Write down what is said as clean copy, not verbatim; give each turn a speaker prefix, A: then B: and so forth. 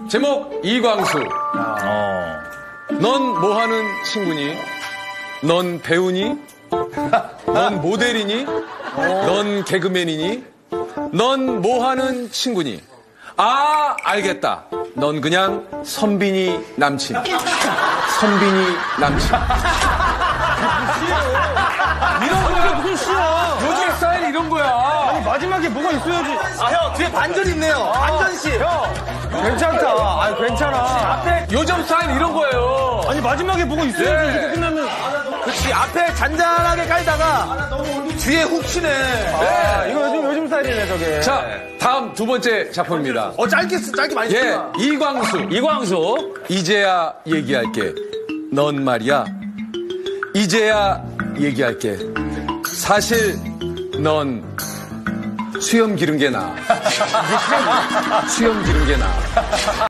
A: 제목 이광수. 넌 뭐하는 친구니? 넌 배우니? 넌 모델이니? 넌 개그맨이니? 넌 뭐하는 친구니? 아, 알겠다. 넌 그냥 선빈이 남친. 선빈이 남친.
B: 이런 거가 무슨 시야?
A: 요즘 스타일 이런 거야.
B: 아니, 마지막에 뭐가 있어야지.
C: 아, 형, 뒤에 반전 있네요. 반전씨.
B: 형, 괜찮다. 아, 괜찮아.
C: 앞에,
A: 요즘 스타일 이런 거예요.
B: 아니, 마지막에 뭐가 있어야지. 이렇게 끝나면.
C: 그치, 앞에 잔잔하게 깔다가, 뒤에 훅 치네.
B: 아, 이거 요즘 스타일이네, 저게.
A: 자, 다음 두 번째 작품입니다.
C: 짧게 많이
A: 예,
C: 썼구나.
A: 이광수. 이제야 얘기할게. 넌 말이야. 이제야 얘기할게. 사실 넌 수염 기른 게 나아. 수염 기른 게 나아.